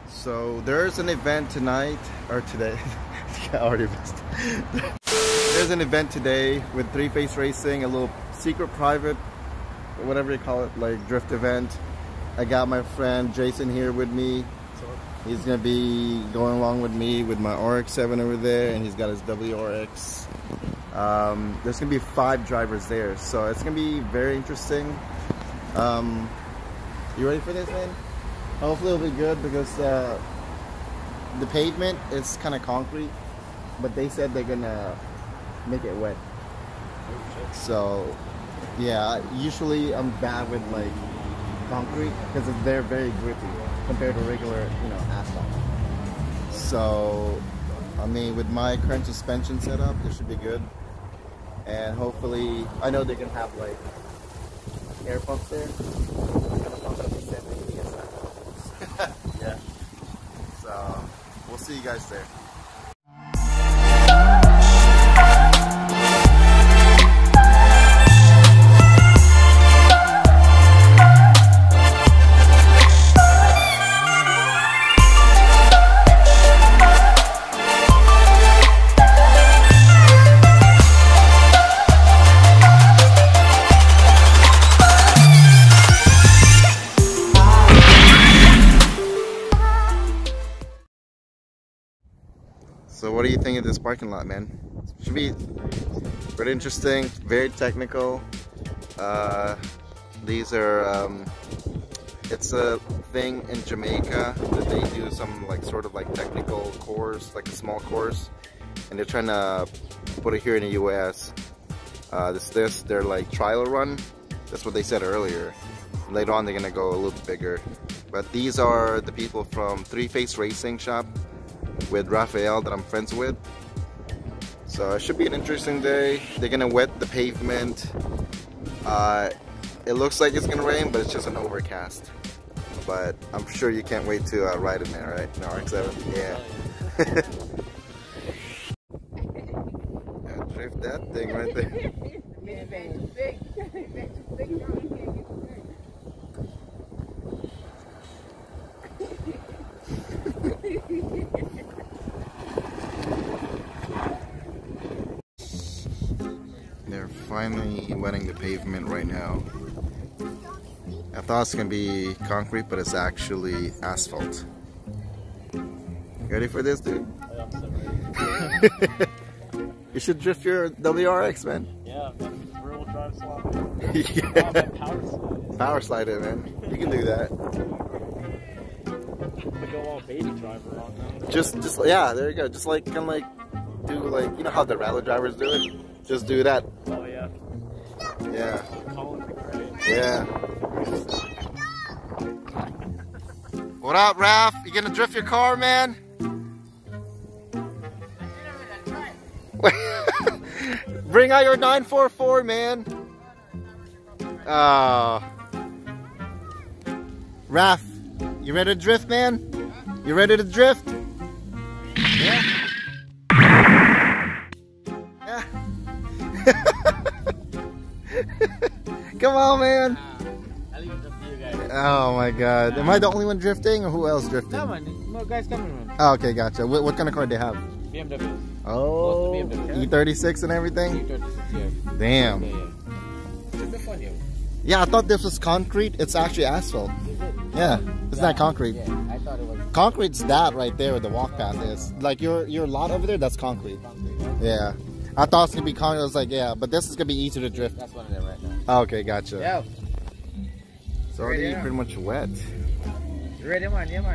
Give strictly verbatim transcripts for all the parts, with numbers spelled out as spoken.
So there's an event tonight, or today. I already missed. There's an event today with Three Face Racing, a little secret private, or whatever you call it, like drift event. I got my friend Jason here with me. He's gonna be going along with me with my R X seven over there, and he's got his W R X. Um, there's gonna be five drivers there, so it's gonna be very interesting. Um, you ready for this, man? Hopefully it'll be good because uh, the pavement is kind of concrete, but they said they're gonna make it wet. So yeah, usually I'm bad with like concrete because they're very grippy compared to regular, you know, asphalt. So I mean, with my current suspension setup, it should be good. And hopefully, I know they can have like air pumps there. Yeah. So we'll see you guys there. So what do you think of this parking lot, man? Should be pretty interesting, very technical. Uh, these are, um, it's a thing in Jamaica that they do some like sort of like technical course, like a small course, and they're trying to put it here in the U S. Uh, this, this, they're like trial run. That's what they said earlier. Later on, they're gonna go a little bit bigger. But these are the people from Three Face Racing Shop with Rafael that I'm friends with. So it should be an interesting day. They're gonna wet the pavement. Uh, it looks like it's gonna rain, but it's just an overcast. But I'm sure you can't wait to uh, ride in there, right? In R X seven, yeah. Yeah, drift that thing right there. They're finally wetting the pavement right now. I thought it's gonna be concrete, but it's actually asphalt. You ready for this, dude? I'm so ready. You should drift your W R X, man. Yeah, man. Real drive slide. Yeah. Oh, man, power slide. Power slide it, man. You can do that. I go all baby driver on that. Just, just yeah, there you go. Just like, kind of like, do like, you know how the rally drivers do it? Just do that. Oh yeah. Yeah. Calling me great. Yeah. What up, Raph? You gonna drift your car, man? Bring out your nine four four, man. Oh. Raph, you ready to drift, man? You ready to drift? Yeah. Yeah. Come on, man. I'll leave it up to you guys. Oh my God. Am I the only one drifting, or who else drifting? No, man. More guys coming, man. Oh, okay, gotcha. What, what kind of car do they have? B M W. Oh, B M W. E thirty-six and everything? E thirty-six, yeah. Damn. Yeah, yeah. Should be fun, yo. Yeah, I thought this was concrete. It's actually asphalt. Is it? Yeah, it's not concrete. Yeah, I thought it was Concrete's that right there where the walk path is. Like your your lot over there, that's concrete. concrete, right? Yeah. I thought it was gonna be concrete. I was like, yeah, but this is gonna be easier to drift. That's one of them right now. Oh, okay, gotcha. Yeah. It's already Ready, yeah. pretty much wet. You ready, man? Yeah, man.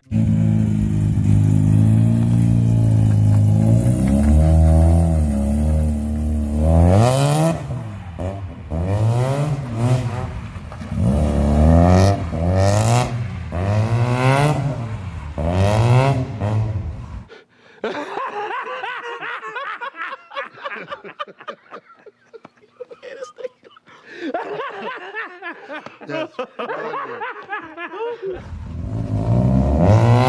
That's funny.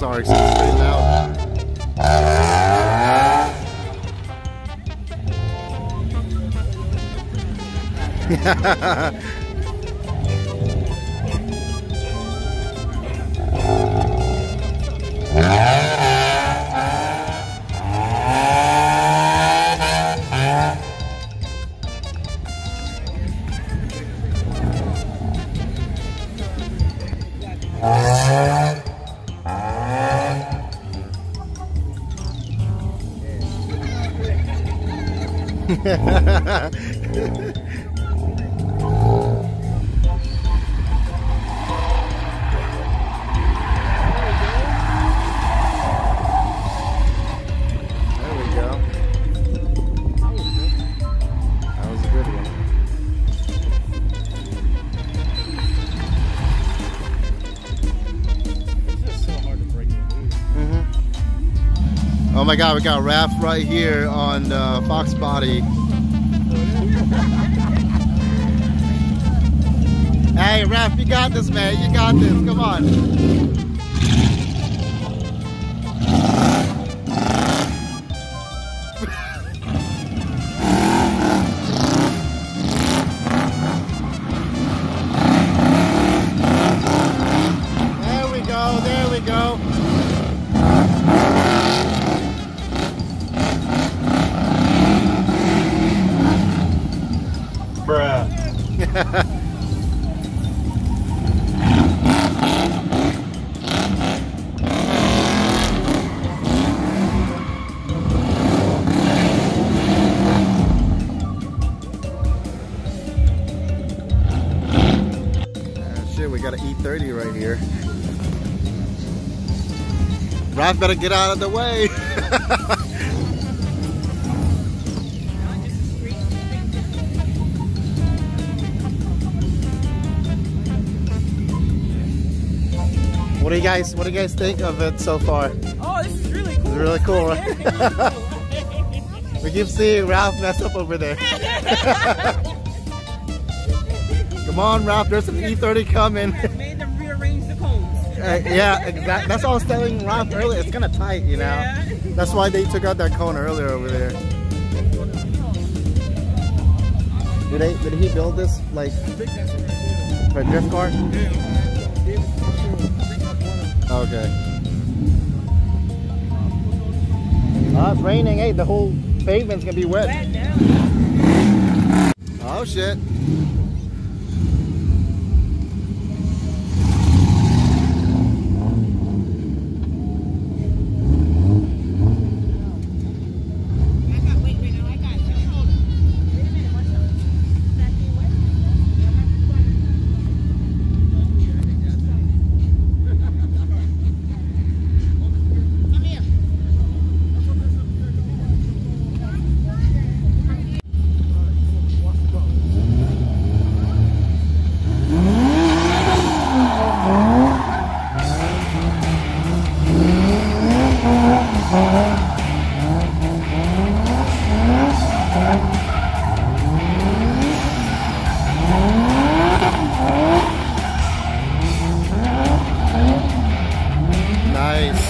those R X sevens pretty loud. Oh my God, we got Raph right here on uh, Fox Body. Hey Raph, you got this, man. You got this. Come on. There we go. There we go. Bruh. Shit, we got an E thirty right here. Raph better get out of the way. What do you guys What do you guys think of it so far? Oh, this is really cool. It's really cool, right? We keep seeing Ralph mess up over there. Come on, Ralph. There's an E thirty coming. Made them rearrange the codes. Uh, yeah, exactly. That's what I was telling Ralph earlier. It's kind of tight, you know. Yeah. That's why they took out that cone earlier over there. Did they? Did he build this like for a drift car? Okay. Ah, it's raining. Hey, the whole pavement's gonna be wet. Wet now. Oh shit. Wait, wait, no, I got it. Hold on. Wait a minute, what's up? Is that thing wet? Come here. Nice.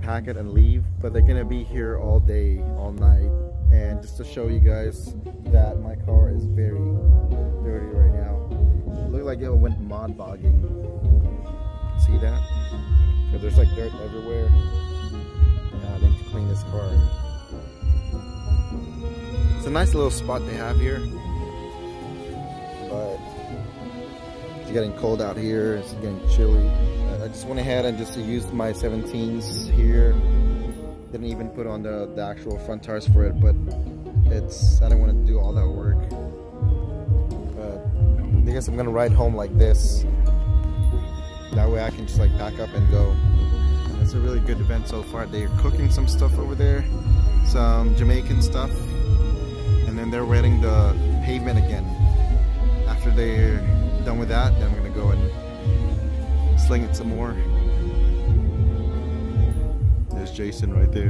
pack it and leave, but they're gonna be here all day, all night. And just to show you guys that my car is very dirty right now. It looked like it went mod bogging. See that? Because there's like dirt everywhere. Yeah, I need to clean this car. It's a nice little spot they have here, but it's getting cold out here. It's getting chilly. I just went ahead and just used my seventeens here. Didn't even put on the, the actual front tires for it, but it's, I don't want to do all that work. But I guess I'm gonna ride home like this. That way I can just like pack up and go. It's a really good event so far. They're cooking some stuff over there, some Jamaican stuff, and then they're wetting the pavement again. After they're done with that, then I'm gonna go and sling it some more. There's Jason right there.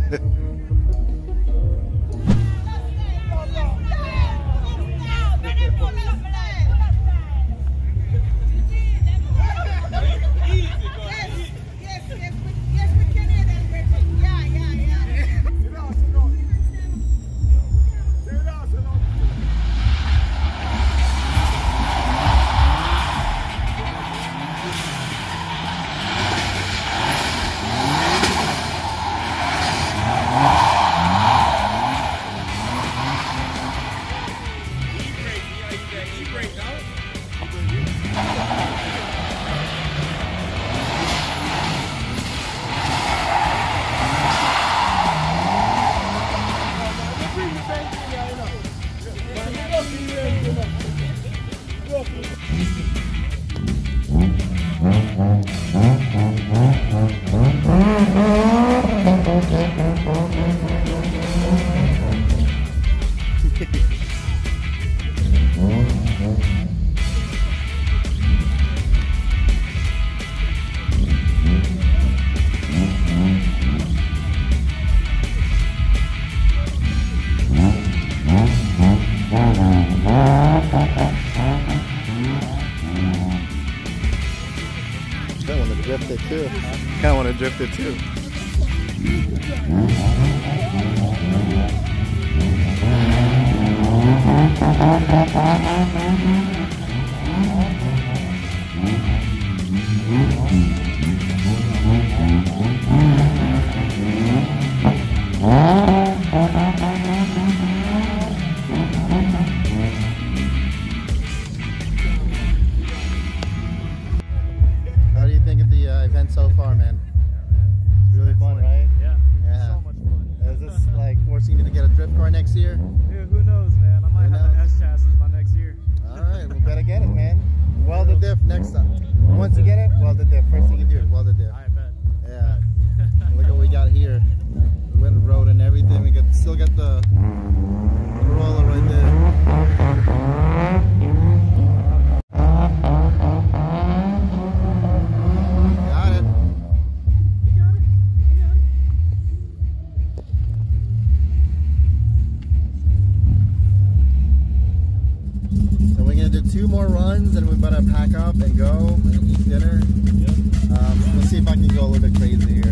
Drift it too. Kind of want to drift it too. So far, man. It's really fun, right? Yeah. Yeah. So much fun. Is this like forcing you to get a drift car next year? Yeah, who knows, man? I might Who have knows? an S chassis by next year. All right, we better get it, man. Weld the diff next time. Once you get it, weld the diff. First thing you do is weld the diff. I bet. Yeah. Look at what we got here. We went road and everything. We got still got the Corolla right there. Two more runs and we better pack up and go and eat dinner. Yep. Um, let's see if I can go a little bit crazy here.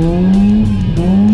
Bye.